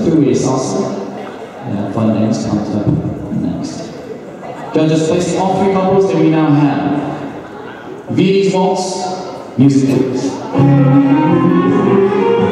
three-way salsa. Fun names comes up next. Judges, place all three couples that we now have. Viennese waltz, music please.